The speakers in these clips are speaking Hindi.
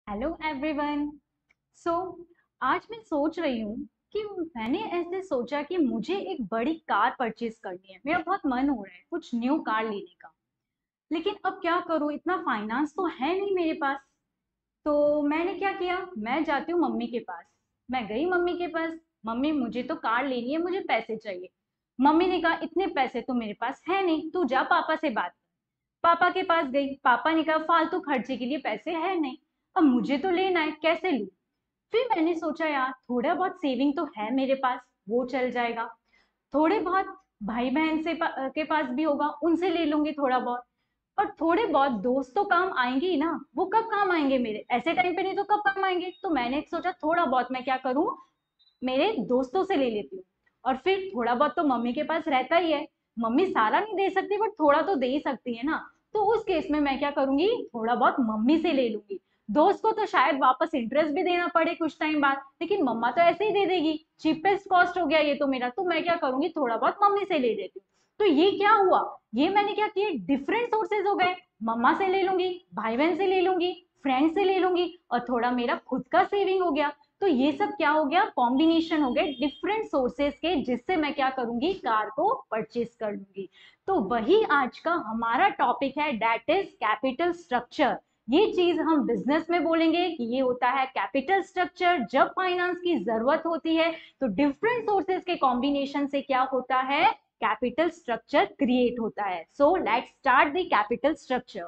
Hello everyone. सो आज मैं सोच रही हूँ कि मैंने ऐसे सोचा कि मुझे एक बड़ी कार परचेज करनी है। मेरा बहुत मन हो रहा है कुछ न्यू कार लेने का, लेकिन अब क्या करूँ, इतना फाइनेंस तो है नहीं मेरे पास। तो मैंने क्या किया, मैं जाती हूँ मम्मी के पास। मैं गई मम्मी के पास, मम्मी मुझे तो कार लेनी है, मुझे पैसे चाहिए। मम्मी ने कहा इतने पैसे तो मेरे पास है नहीं, तू जा पापा से बात। पापा के पास गई, पापा ने कहा फालतू खर्चे के लिए पैसे है नहीं, अब मुझे तो लेना है, कैसे लूं। फिर मैंने सोचा यार थोड़ा बहुत सेविंग तो है मेरे पास, वो चल जाएगा। थोड़े बहुत भाई बहन के पास भी होगा, उनसे ले लूंगी थोड़ा बहुत। और थोड़े बहुत दोस्त तो काम आएंगे ही ना, वो कब काम आएंगे मेरे, ऐसे टाइम पे नहीं तो कब काम आएंगे। तो मैंने सोचा थोड़ा बहुत मैं क्या करूं, मेरे दोस्तों से ले लेती हूँ। और फिर थोड़ा बहुत तो मम्मी के पास रहता ही है, मम्मी सारा नहीं दे सकती बट थोड़ा तो दे ही सकती है ना। तो उस केस में मैं क्या करूंगी, थोड़ा बहुत मम्मी से ले लूंगी। दोस्त को तो शायद वापस इंटरेस्ट भी देना पड़े कुछ टाइम बाद, लेकिन मम्मा तो ऐसे ही दे देगी, चीपेस्ट कॉस्ट हो गया ये तो मेरा। तो मैं क्या करूंगी, थोड़ा बहुत मम्मी से ले लेती हूँ। तो ये क्या हुआ, ये मैंने क्या किया, डिफरेंट सोर्सेज हो गए। मम्मा से ले लूंगी, भाई बहन से ले लूंगी, फ्रेंड से ले लूंगी, और थोड़ा मेरा खुद का सेविंग हो गया। तो ये सब क्या हो गया, कॉम्बिनेशन हो गए डिफरेंट सोर्सेस के, जिससे मैं क्या करूंगी, कार को परचेज कर लूंगी। तो वही आज का हमारा टॉपिक है, दैट इज कैपिटल स्ट्रक्चर। ये चीज हम बिजनेस में बोलेंगे कि ये होता है कैपिटल स्ट्रक्चर। जब फाइनेंस की जरूरत होती है तो डिफरेंट सोर्सेस के कॉम्बिनेशन से क्या होता है, कैपिटल स्ट्रक्चर क्रिएट होता है। So let's start the capital structure.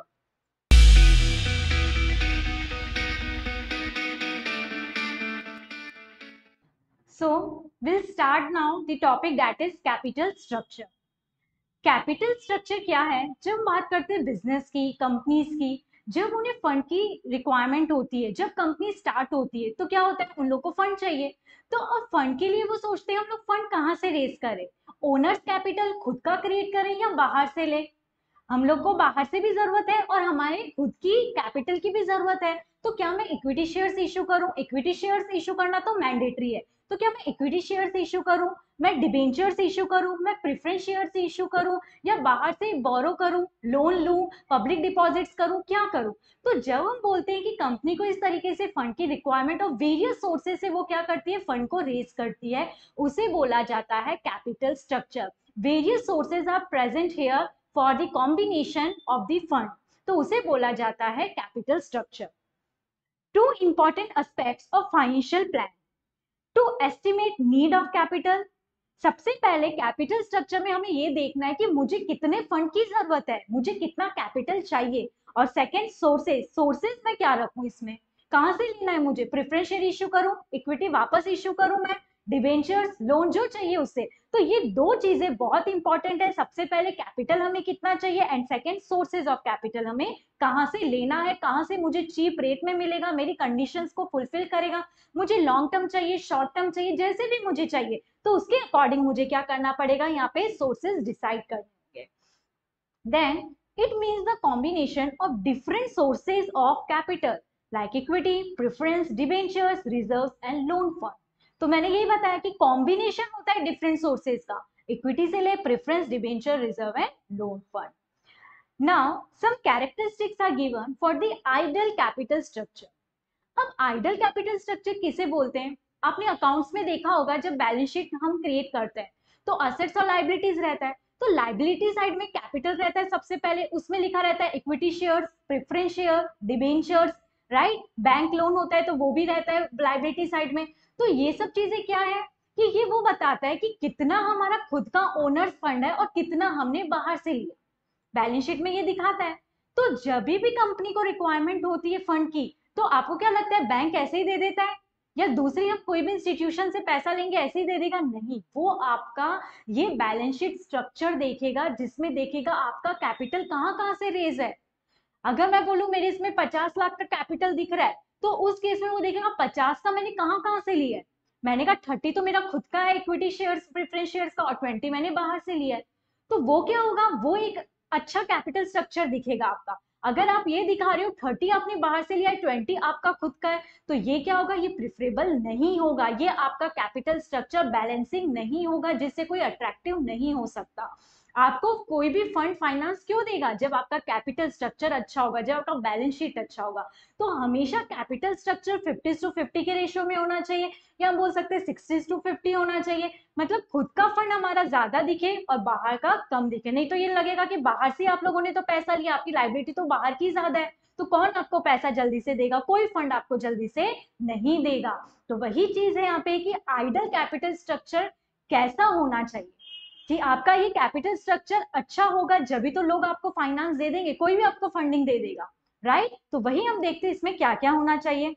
So we'll start now the topic that is capital structure. Capital structure क्या है, जब हम बात करते हैं बिजनेस की, कंपनीज की, जब उन्हें फंड की रिक्वायरमेंट होती है, जब कंपनी स्टार्ट होती है तो क्या होता है, उन लोग को फंड चाहिए। तो अब फंड के लिए वो सोचते हैं हम लोग फंड कहाँ से रेज करें, ओनर्स कैपिटल खुद का क्रिएट करें या बाहर से ले। हम लोग को बाहर से भी जरूरत है और हमारे खुद की कैपिटल की भी जरूरत है। तो क्या मैं इक्विटी शेयर्स इशू करूं, इक्विटी शेयर्स इशू करना तो मैंडेटरी है। तो क्या मैं इक्विटी शेयर्स इशू करूं, मैं डिबेंचर्स इशू करूं, मैं प्रेफरेंस शेयर्स इशू करूं, या बाहर से बोरो करूं, लोन लूं, पब्लिक डिपॉजिट्स करूं, क्या करूं। तो जब हम बोलते हैं कि कंपनी को इस तरीके से फंड की रिक्वायरमेंट और वेरियस सोर्सेज से वो क्या करती है, फंड को रेज करती है, उसे बोला जाता है capital structure. Various sources are present here for the combination of the fund, तो उसे बोला जाता है capital structure. Two important aspects of financial plan to estimate need of capital. सबसे पहले कैपिटल स्ट्रक्चर में हमें ये देखना है कि मुझे कितने फंड की जरूरत है, मुझे कितना कैपिटल चाहिए। और सेकंड सोर्सेज, सोर्सेज में क्या रखूं, इसमें कहां से लेना है, मुझे प्रेफरेंस शेयर इश्यू करूं, इक्विटी वापस इश्यू करूं, मैं डिवेंचर्स लोन जो चाहिए उससे। तो ये दो चीजें बहुत इंपॉर्टेंट है, सबसे पहले कैपिटल हमें कितना चाहिए, and second sources of capital हमें कहां से लेना है, कहां से मुझे चीप रेट में मिलेगा, मेरी कंडीशंस को फुलफिल करेगा, मुझे लॉन्ग टर्म चाहिए, शॉर्ट टर्म चाहिए, जैसे भी मुझे चाहिए। तो उसके अकॉर्डिंग मुझे क्या करना पड़ेगा, यहाँ पे सोर्सेज डिसाइड करने होंगे। Then it means the combination of different sources of capital like equity, preference, debentures, reserves and loan fund. तो मैंने यही बताया कि कॉम्बिनेशन होता है डिफरेंट सोर्सेज का, इक्विटी से ले preference, debenture, reserve and loan fund. Now some characteristics are given for the ideal capital structure. अब आइडल कैपिटल स्ट्रक्चर किसे बोलते हैं, आपने अकाउंट्स में देखा होगा, जब बैलेंस शीट हम क्रिएट करते हैं तो असेट्स और लाइबिलिटीज रहता है। तो लाइबिलिटी साइड में कैपिटल रहता है, सबसे पहले उसमें लिखा रहता है equity shares, preference share, debentures, right. Bank loan होता है तो वो भी रहता है लाइबिलिटी साइड में। तो ये सब चीजें क्या है कि ये वो बताता है कि कितना हमारा खुद का ओनर्स फंड है और कितना हमने बाहर से लिया, बैलेंस शीट में ये दिखाता है। तो जब भी कंपनी को रिक्वायरमेंट होती है फंड की, तो आपको क्या लगता है बैंक ऐसे ही दे देता है, या दूसरी हम कोई भी इंस्टीट्यूशन से पैसा लेंगे ऐसे ही दे देगा, नहीं। वो आपका ये बैलेंस शीट स्ट्रक्चर देखेगा, जिसमें देखेगा आपका कैपिटल कहाँ कहाँ से रेज है। अगर मैं बोलूं मेरे इसमें 50 लाख का कैपिटल दिख रहा है, तो उस केस में वो देखेगा 50 का मैंने कहाँ कहाँ से लिया है। मैंने कहा 30 तो मेरा खुद का है इक्विटी शेयर्स, प्रेफरेंस शेयर्स का, और 20 मैंने बाहर से लिया है। तो वो क्या होगा, वो एक अच्छा कैपिटल स्ट्रक्चर दिखेगा आपका। अगर आप ये दिखा रहे हो 30 आपने बाहर से लिया है, 20 आपका खुद का है, तो ये क्या होगा, ये प्रिफरेबल नहीं होगा, ये आपका कैपिटल स्ट्रक्चर बैलेंसिंग नहीं होगा, जिससे कोई अट्रैक्टिव नहीं हो सकता। आपको कोई भी फंड फाइनेंस क्यों देगा? जब आपका कैपिटल स्ट्रक्चर अच्छा होगा, जब आपका बैलेंस शीट अच्छा होगा। तो हमेशा कैपिटल स्ट्रक्चर 50:50 के रेशियो में होना चाहिए, या हम बोल सकते हैं 60:50 होना चाहिए। मतलब खुद का फंड हमारा ज्यादा दिखे और बाहर का कम दिखे। नहीं तो ये लगेगा कि बाहर से आप लोगों ने तो पैसा लिया, आपकी लायबिलिटी तो बाहर की ज्यादा है, तो कौन आपको पैसा जल्दी से देगा? कोई फंड आपको जल्दी से नहीं देगा। तो वही चीज है यहाँ पे कि आइडल कैपिटल स्ट्रक्चर कैसा होना चाहिए कि आपका ये कैपिटल स्ट्रक्चर अच्छा होगा, जब तो लोग आपको फाइनेंस दे देंगे, कोई भी आपको फंडिंग दे देगा, राइट? तो वही हम देखते हैं इसमें क्या क्या होना चाहिए।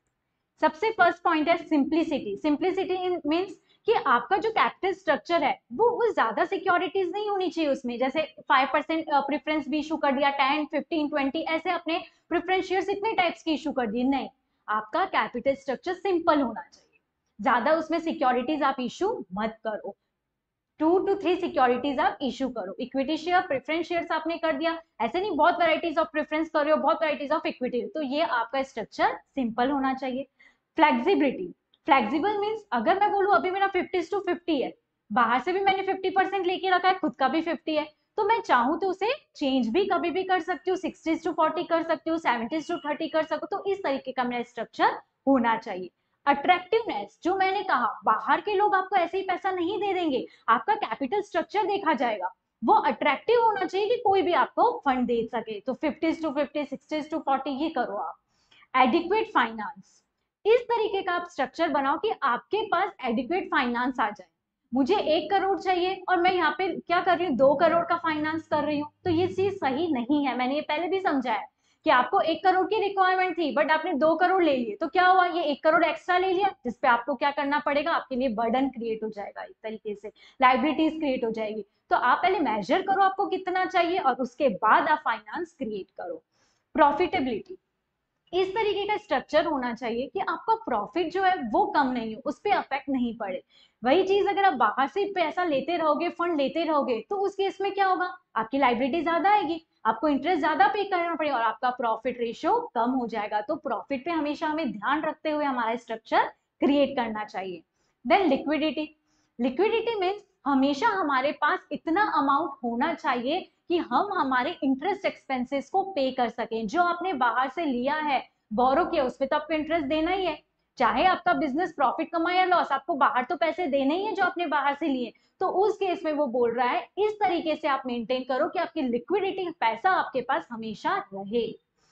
सबसे फर्स्ट पॉइंट है सिंप्लिसिटी। सिंप्लिसिटी मीन्स कि आपका जो कैपिटल स्ट्रक्चर है वो ज्यादा सिक्योरिटीज नहीं होनी चाहिए उसमें, जैसे 5% प्रेफरेंस भी इशू कर दिया, 10, 15, 20 ऐसे अपने प्रेफरेंस शेयर्स इतने टाइप्स के इशू कर दिए। नहीं, आपका कैपिटल स्ट्रक्चर सिंपल होना चाहिए, ज्यादा उसमें सिक्योरिटीज आप इशू मत करो। 2 to 3 सिक्योरिटीज आप इशू करो। इक्विटी शेयर, प्रेफरेंस शेयर्स आपने कर दिया, ऐसे नहीं बहुत वैरायटीज ऑफ प्रेफरेंस कर रहे हो, बहुत वैरायटीज ऑफ इक्विटी, तो ये आपका स्ट्रक्चर सिंपल होना चाहिए। फ्लेक्सिबिलिटी। फ्लेक्सिबल मीन्स अगर मैं बोलूं अभी मेरा 50:50 है, बाहर से भी मैंने 50% लेके रखा है, खुद का भी 50 है, तो मैं चाहूं तो उसे चेंज भी कभी भी कर सकती हूँ, 60:40 कर सकती हूँ, 70:30 कर सकती हूँ। तो इस तरीके का मेरा स्ट्रक्चर होना चाहिए। अट्रैक्टिवनेस, जो मैंने कहा, बाहर के लोग आपको ऐसे ही पैसा नहीं दे देंगे, आपका कैपिटल स्ट्रक्चर देखा जाएगा, वो अट्रैक्टिव होना चाहिए कि कोई भी आपको फंड दे सके। तो 50:50, 60:40 ये करो आप। एडिक्वेट फाइनेंस, इस तरीके का आप स्ट्रक्चर बनाओ कि आपके पास एडिक्वेट फाइनेंस आ जाए। मुझे 1 करोड़ चाहिए और मैं यहाँ पे क्या कर रही हूँ, 2 करोड़ का फाइनेंस कर रही हूँ, तो ये चीज सही नहीं है। मैंने ये पहले भी समझाया कि आपको 1 करोड़ की रिक्वायरमेंट थी, बट आपने 2 करोड़ ले लिए, तो क्या हुआ, ये 1 करोड़ एक्स्ट्रा ले लिया, जिसपे आपको क्या करना पड़ेगा, आपके लिए बर्डन क्रिएट हो जाएगा, एक तरीके से लाइबिलिटीज क्रिएट हो जाएगी। तो आप पहले मेजर करो आपको कितना चाहिए और उसके बाद आप फाइनेंस क्रिएट करो। प्रॉफिटेबिलिटी, इस तरीके का स्ट्रक्चर होना चाहिए कि आपका प्रॉफिट जो है वो कम नहीं हो, उस पर अफेक्ट नहीं पड़े। वही चीज अगर आप बाहर से पैसा लेते रहोगे, फंड लेते रहोगे, तो उस केस में क्या होगा, आपकी लाइबिलिटी ज्यादा आएगी, आपको इंटरेस्ट ज्यादा पे करना पड़ेगा और आपका प्रॉफिट रेशियो कम हो जाएगा। तो प्रॉफिट पे हमेशा हमें ध्यान रखते हुए हमारा स्ट्रक्चर क्रिएट करना चाहिए। Then liquidity. लिक्विडिटी मीन्स हमेशा हमारे पास इतना अमाउंट होना चाहिए कि हम हमारे इंटरेस्ट एक्सपेंसेस को पे कर सकें। जो आपने बाहर से लिया है, बोरो किया, उस पर तो आपको इंटरेस्ट देना ही है, चाहे आपका बिजनेस प्रॉफिट कमाए या लॉस, आपको बाहर तो पैसे देने ही है जो आपने बाहर से लिए। तो उस केस में वो बोल रहा है इस तरीके से आप मेंटेन करो कि आपकी लिक्विडिटी, पैसा आपके पास हमेशा रहे।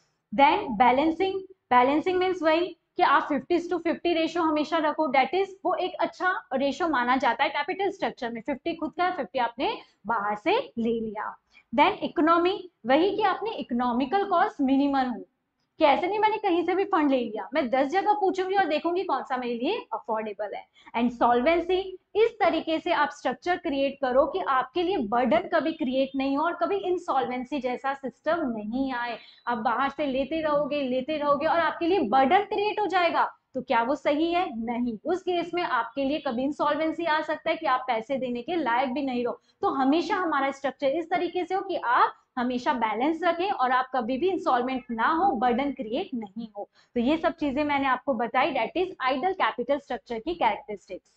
Then balancing. बैलेंसिंग मीन्स वही कि आप 50:50 रेशियो हमेशा रखो, दैट इज वो एक अच्छा रेशियो माना जाता है कैपिटल स्ट्रक्चर में। 50 खुद का, 50 आपने बाहर से ले लिया। देन इकोनॉमी, वही कि आपने इकोनॉमिकल कॉस्ट मिनिमम हो, कि ऐसे नहीं मैंने कहीं से भी फंड ले लिया, मैं 10 जगह पूछूंगी और देखूंगी कौन सा मेरे लिए अफोर्डेबल है। एंड सॉल्वेंसी, इस तरीके से आप स्ट्रक्चर क्रिएट करो कि आपके लिए बर्डन कभी क्रिएट नहीं हो और कभी इंसॉल्वेंसी जैसा सिस्टम नहीं आए। आप बाहर से लेते रहोगे और आपके लिए बर्डन क्रिएट हो जाएगा, तो क्या वो सही है? नहीं। उस केस में आपके लिए कभी इंसॉल्वेंसी आ सकता है कि आप पैसे देने के लायक भी नहीं रहो। तो हमेशा हमारा स्ट्रक्चर इस तरीके से हो कि आप हमेशा बैलेंस रखें और आप कभी भी इंस्टॉलमेंट ना हो, बर्डन क्रिएट नहीं हो। तो ये सब चीजें मैंने आपको बताई, that is ideal capital structure की कैरेक्टरिस्टिक्स।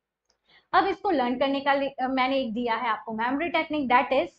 अब इसको लर्न करने का मैंने एक दिया है आपको memory technique, that is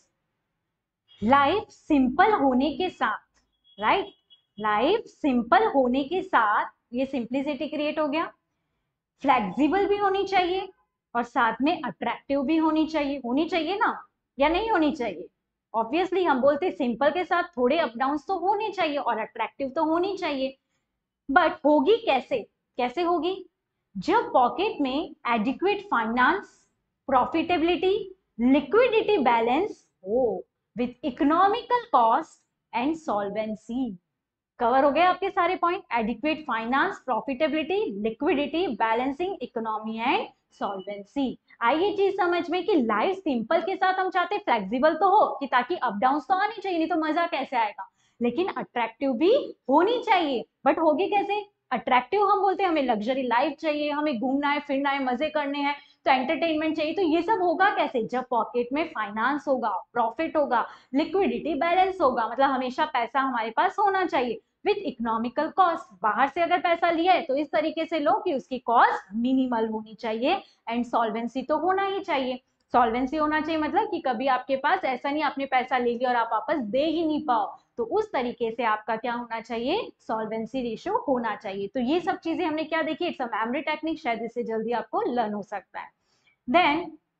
life simple होने के साथ, राइट, लाइफ सिंपल होने के साथ ये सिंप्लिसिटी क्रिएट हो गया। फ्लेक्सिबल भी होनी चाहिए और साथ में अट्रैक्टिव भी होनी चाहिए ना, या नहीं होनी चाहिए? ऑब्वियसली हम बोलते सिंपल के साथ थोड़े अप डाउन तो होने चाहिए और अट्रैक्टिव तो होनी चाहिए। बट होगी कैसे? कैसे होगी? जब पॉकेट में adequate finance, profitability, liquidity balance हो with economical cost and solvency. Cover हो गए आपके सारे point, adequate finance, profitability, liquidity, balancing, economy and solvency. आइए चीज समझ में कि लाइफ सिंपल के साथ हम चाहते फ्लेक्सिबल तो हो कि ताकि अप डाउन तो आनी चाहिए, नहीं तो मजा कैसे आएगा, लेकिन अट्रैक्टिव भी होनी चाहिए। बट होगी कैसे? अट्रैक्टिव हम बोलते हैं हमें लग्जरी लाइफ चाहिए, हमें घूमना है, फिरना है, मजे करने हैं, तो एंटरटेनमेंट चाहिए। तो ये सब होगा कैसे? जब पॉकेट में फाइनेंस होगा, प्रॉफिट होगा, लिक्विडिटी बैलेंस होगा, मतलब हमेशा पैसा हमारे पास होना चाहिए विथ इकोनॉमिकल कॉस्ट। बाहर से अगर पैसा लिया है तो इस तरीके से लो कि उसकी कॉस्ट मिनिमल होनी चाहिए एंड सॉल्वेंसी तो होना ही चाहिए। सॉल्वेंसी होना चाहिए मतलब कि कभी आपके पास ऐसा नहीं आपने पैसा ले लिया और आप वापस दे ही नहीं पाओ, तो उस तरीके से आपका क्या होना चाहिए, सॉल्वेंसी रेशियो होना चाहिए। तो ये सब चीजें हमने क्या देखी, इट्स अ मेमोरी टेक्निक, शायद इससे जल्दी आपको लर्न हो सकता है। Then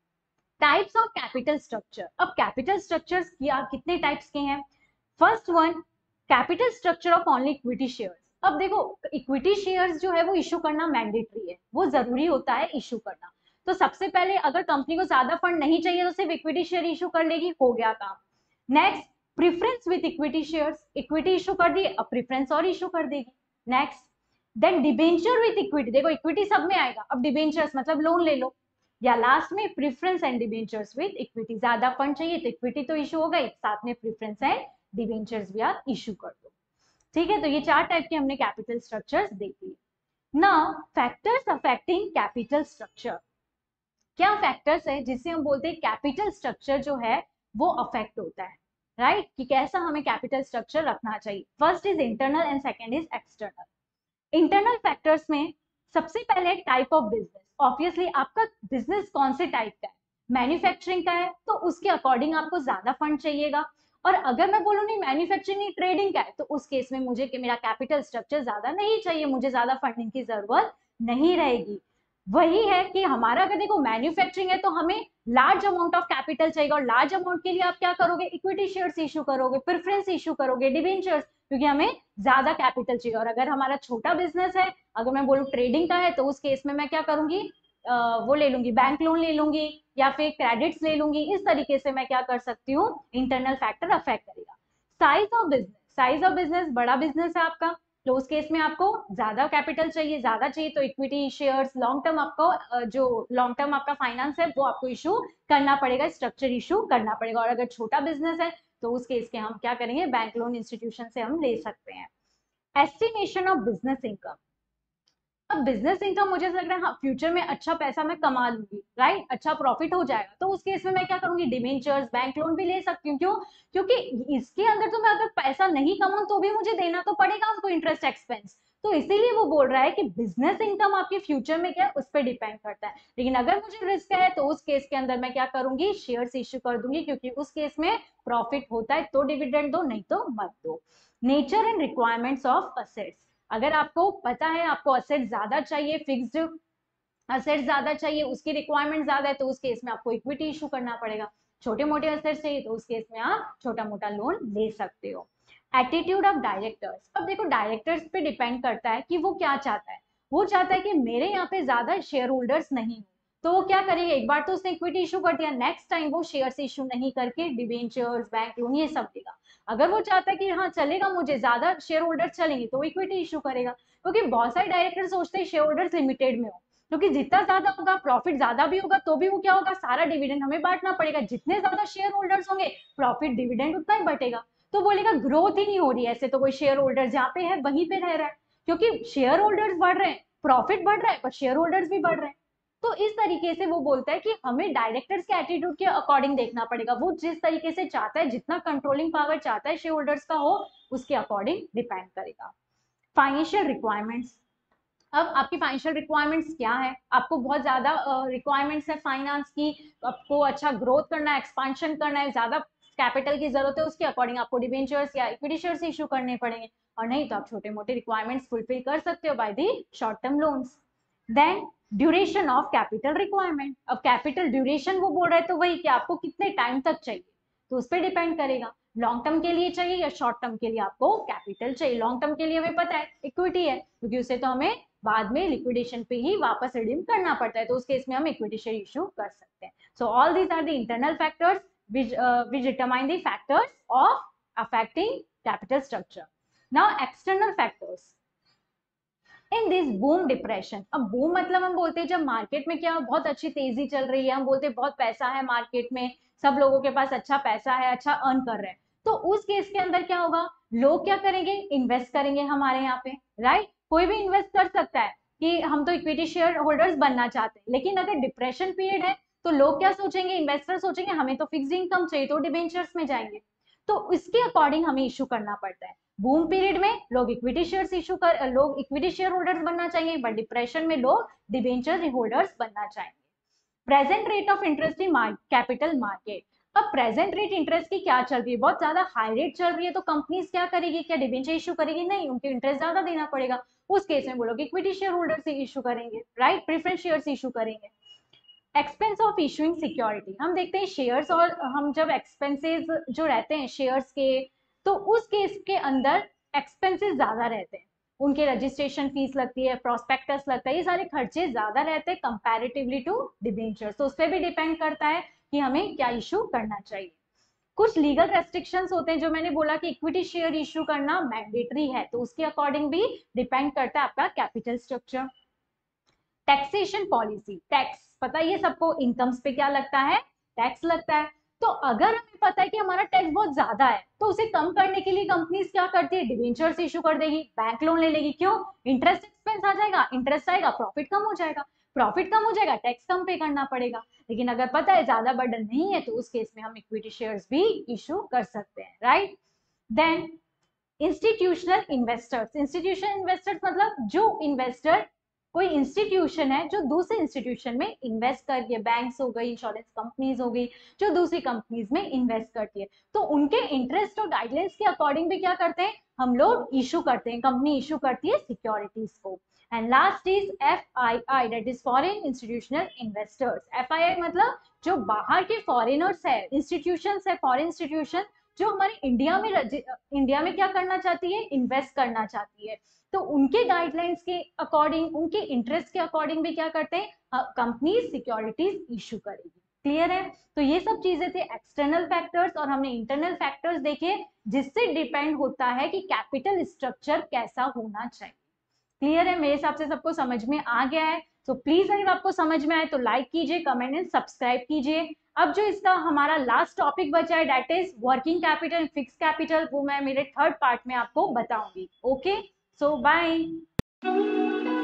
types of capital structure. अब कैपिटल स्ट्रक्चर्स क्या कितने टाइप्स के हैं। First one, capital structure of only equity shares. अब देखो इक्विटी शेयर्स जो है वो इशू करना मैंडेटरी है, वो जरूरी होता है इशू करना। तो सबसे पहले अगर कंपनी को ज्यादा फंड नहीं चाहिए तो सिर्फ इक्विटी शेयर इशू कर लेगी, हो गया काम। Next, preference with equity shares, equity issue कर दी, अब प्रेफरेंस और इशू कर देगी। Next, then debenture with equity, देखो इक्विटी सब में आएगा, अब डिबेंचर्स मतलब लोन ले लो। या लास्ट में preference and debentures with equity, ज्यादा फंड चाहिए तो इक्विटी तो इशू हो गई, साथ में प्रेफरेंस एंड डिबेंचर्स भी आप इशू कर दो। ठीक है, तो ये 4 टाइप के हमने कैपिटल स्ट्रक्चर्स देख लिए। Now factors affecting capital structure. क्या फैक्टर्स है जिससे हम बोलते हैं कैपिटल स्ट्रक्चर जो है वो अफेक्ट होता है, राइट कि कैसा हमें कैपिटल स्ट्रक्चर रखना चाहिए। First is internal and second is external. Internal factors में सबसे पहले टाइप ऑफ बिजनेस। ऑब्वियसली आपका बिजनेस कौन से टाइप का है, मैन्युफैक्चरिंग का है तो उसके अकॉर्डिंग आपको ज्यादा फंड चाहिएगा। और अगर मैं बोलूँ नहीं मैन्युफैक्चरिंग नहीं ट्रेडिंग का है तो उस केस में मुझे कि मेरा कैपिटल स्ट्रक्चर ज्यादा नहीं चाहिए, मुझे ज्यादा फंडिंग की जरूरत नहीं रहेगी। वही है कि हमारा अगर देखो मैन्युफैक्चरिंग है तो हमें लार्ज अमाउंट ऑफ कैपिटल चाहिए, और लार्ज अमाउंट के लिए आप क्या करोगे, इक्विटी शेयर्स इशू करोगे, प्रेफरेंस इशू करोगे, डिबेंचर्स, क्योंकि हमें ज्यादा कैपिटल चाहिए। और अगर हमारा छोटा बिजनेस है, अगर मैं बोलूँ ट्रेडिंग का है, तो उस केस में मैं क्या करूंगी, वो ले लूंगी, बैंक लोन ले लूंगी या फिर क्रेडिट्स ले लूंगी। इस तरीके से मैं क्या कर सकती हूँ, इंटरनल फैक्टर अफेक्ट करेगा। Size of business, size of business, बड़ा बिजनेस है आपका तो उस केस में आपको ज्यादा कैपिटल चाहिए, ज्यादा चाहिए तो इक्विटी शेयर्स, लॉन्ग टर्म आपको जो लॉन्ग टर्म आपका फाइनेंस है वो आपको इशू करना पड़ेगा, स्ट्रक्चर इशू करना पड़ेगा। और अगर छोटा बिजनेस है तो उस केस के हम क्या करेंगे, बैंक लोन इंस्टीट्यूशन से हम ले सकते हैं। Estimation of business income. अब बिजनेस इनकम मुझे लग रहा है हाँ फ्यूचर में अच्छा पैसा मैं कमा लूंगी, राइट, अच्छा प्रॉफिट हो जाएगा, तो उस केस में मैं क्या करूंगी, डिबेंचर्स, बैंक लोन भी ले सकती हूँ। क्यों, क्योंकि इसके अंदर तो मैं अगर पैसा नहीं कमाऊं तो भी मुझे देना तो पड़ेगा उनको इंटरेस्ट एक्सपेंस। तो इसीलिए वो बोल रहा है कि बिजनेस इनकम आपके फ्यूचर में क्या है उस पर डिपेंड करता है। लेकिन अगर मुझे रिस्क है तो उस केस के अंदर मैं क्या करूंगी, शेयर्स इश्यू कर दूंगी, क्योंकि उस केस में प्रॉफिट होता है तो डिविडेंड दो, नहीं तो मत दो। Nature and requirements of assets. अगर आपको पता है आपको असेट ज्यादा चाहिए, फिक्स्ड असेट ज्यादा चाहिए, उसकी रिक्वायरमेंट ज्यादा है, तो उस केस में आपको इक्विटी इशू करना पड़ेगा। छोटे मोटे असेट चाहिए तो उस केस में आप छोटा मोटा लोन ले सकते हो। Attitude of directors. अब देखो डायरेक्टर्स पे डिपेंड करता है कि वो क्या चाहता है। वो चाहता है कि मेरे यहाँ पे ज्यादा शेयर होल्डर्स नहीं हो, तो वो क्या करेगा, एक बार तो उसने इक्विटी इशू कर दिया, नेक्स्ट टाइम वो शेयर इशू नहीं करके डिबेंचर्स, बैंक लोन ये सब देगा। अगर वो चाहता है कि हाँ चलेगा मुझे ज्यादा शेयर होल्डर चलेंगे तो इक्विटी इशू करेगा, क्योंकि बहुत सारे डायरेक्टर सोचते हैं शेयर होल्डर्स लिमिटेड में हो, क्योंकि जितना ज्यादा होगा प्रॉफिट ज्यादा भी होगा तो भी वो क्या होगा, सारा डिविडेंड हमें बांटना पड़ेगा, जितने ज्यादा शेयर होल्डर्स होंगे प्रॉफिट डिविडेंड उतना ही बटेगा। तो बोलेगा ग्रोथ ही नहीं हो रही है, ऐसे तो कोई शेयर होल्डर जहाँ पे है वहीं पे रह रहा है, क्योंकि शेयर होल्डर्स बढ़ रहे हैं, प्रॉफिट बढ़ रहा है पर शेयर होल्डर्स भी बढ़ रहे हैं। तो इस तरीके से वो बोलता है कि हमें डायरेक्टर्स के एटीट्यूड के अकॉर्डिंग देखना पड़ेगा, वो जिस तरीके से चाहता है, जितना कंट्रोलिंग पावर चाहता है शेयर होल्डर्स का हो, उसके अकॉर्डिंग डिपेंड करेगा। Financial requirements. अब आपकी फाइनेंशियल रिक्वायरमेंट्स क्या है, आपको बहुत ज्यादा रिक्वायरमेंट्स है फाइनेंस की, आपको अच्छा ग्रोथ करना है, एक्सपांशन करना है, ज्यादा कैपिटल की जरूरत है, उसके अकॉर्डिंग आपको डिबेंचर्स या इक्विटी शेयर्स इशू करने पड़ेंगे। और नहीं तो आप छोटे मोटे रिक्वायरमेंट्स फुलफिल कर सकते हो by the short term loans. Then duration of capital requirement. अब कैपिटल ड्यूरेशन वो बोल रहे हैं तो वही कि आपको कितने टाइम तक चाहिए, तो उस पर डिपेंड करेगा, लॉन्ग टर्म के लिए चाहिए या शॉर्ट टर्म के लिए आपको कैपिटल चाहिए। लॉन्ग टर्म के लिए हमें पता है इक्विटी है, क्योंकि उसे तो हमें बाद में लिक्विडेशन पे ही वापस रिडीम करना पड़ता है, तो उस केस में हम इक्विटी शेयर इशू कर सकते हैं। So all these are the internal factors which determine the factors of affecting capital structure. Now external factors in this boom depression. अब बूम मतलब हम बोलते हैं जब मार्केट में क्या बहुत अच्छी तेजी चल रही है, हम बोलते हैं बहुत पैसा है मार्केट में, सब लोगों के पास अच्छा पैसा है, अच्छा अर्न कर रहे हैं, तो उस केस के अंदर क्या होगा, लोग क्या करेंगे, इन्वेस्ट करेंगे हमारे यहाँ पे, राइट, कोई भी इन्वेस्ट कर सकता है कि हम तो इक्विटी शेयर होल्डर्स बनना चाहते हैं। लेकिन अगर डिप्रेशन पीरियड है तो लोग क्या सोचेंगे, इन्वेस्टर सोचेंगे हमें तो फिक्स इनकम चाहिए, तो डिबेंचर्स में जाएंगे, तो इसके अकॉर्डिंग हमें इशू करना पड़ता है। बूम पीरियड में लोग इक्विटी शेयर्स इशू कर, लोग इक्विटी शेयर होल्डर्स बनना चाहिए, बट डिप्रेशन में लोग डिबेंचर होल्डर्स बनना चाहेंगे। Present rate of interest in capital market. अब प्रेजेंट रेट इंटरेस्ट की क्या चल रही है, बहुत ज्यादा हाई रेट चल रही है, तो कंपनीज क्या करेगी, क्या डिबेंचर इशू करेगी, नहीं, उनको इंटरेस्ट ज्यादा देना पड़ेगा। उस केस में वो लोग इक्विटी शेयर होल्डर से इशू करेंगे, राइट, प्रेफरेंस शेयर इशू करेंगे। एक्सपेंस ऑफ इशूइंग सिक्योरिटी, हम देखते हैं शेयर्स, और हम जब एक्सपेंसेस जो रहते हैं शेयर्स के, तो उस केस के अंदर एक्सपेंसेस ज्यादा रहते हैं, उनके रजिस्ट्रेशन फीस लगती है, प्रोस्पेक्टस लगता है, ये सारे खर्चे ज्यादा रहते हैं कंपैरेटिवली टू डिबेंचर। तो उस पर भी डिपेंड करता है कि हमें क्या इशू करना चाहिए। कुछ लीगल रेस्ट्रिक्शंस होते हैं, जो मैंने बोला कि इक्विटी शेयर इशू करना मैंडेटरी है, तो उसके अकॉर्डिंग भी डिपेंड करता है आपका capital structure. Taxation policy, tax पता है ये सबको, इनकम्स पे क्या लगता है, टैक्स लगता है। तो अगर हमें पता है कि हमारा टैक्स बहुत ज्यादा है, तो उसे कम करने के लिए कंपनीज क्या करती है, डिवेंचर्स इशू कर देगी, बैंक लोन ले लेगी। क्यों, इंटरेस्ट एक्सपेंस आ जाएगा, इंटरेस्ट आएगा, प्रॉफिट कम हो जाएगा, प्रॉफिट कम हो जाएगा, टैक्स कम पे करना पड़ेगा। लेकिन अगर पता है ज्यादा बर्डन नहीं है, तो उस केस में हम इक्विटी शेयर्स भी इशू कर सकते हैं, right. Then institutional investors, institutional investors मतलब जो इन्वेस्टर, कोई इंस्टीट्यूशन है जो दूसरे इंस्टीट्यूशन में इन्वेस्ट कर रही है, बैंक्स हो गई, इंश्योरेंस कंपनीज हो गई, जो दूसरी कंपनीज में इन्वेस्ट करती है, तो उनके इंटरेस्ट और गाइडलाइंस के अकॉर्डिंग भी क्या करते हैं, हम लोग इशू करते हैं, कंपनी इशू करती है सिक्योरिटीज को। And last is FII, that is foreign institutional investors. FII मतलब जो बाहर के फॉरेनर्स है, इंस्टीट्यूशंस है, फॉरेन इंस्टीट्यूशन, जो हमारे इंडिया में क्या करना चाहती है, इन्वेस्ट करना चाहती है, तो उनके गाइडलाइंस के अकॉर्डिंग, उनके इंटरेस्ट के अकॉर्डिंग भी क्या करते हैं, कंपनी सिक्योरिटीज इशू करेगी। क्लियर है। तो ये सब चीजें थे एक्सटर्नल फैक्टर्स, और हमने इंटरनल फैक्टर्स देखे, जिससे डिपेंड होता है कि कैपिटल स्ट्रक्चर कैसा होना चाहिए। क्लियर है, मेरे हिसाब से सबको समझ में आ गया है। तो प्लीज अगर आपको समझ में आए तो लाइक कीजिए, कमेंट एंड सब्सक्राइब कीजिए। अब जो इसका हमारा लास्ट टॉपिक बचा है, that is working capital and fix capital, वो मैं मेरे थर्ड पार्ट में आपको बताऊंगी। Okay, so bye.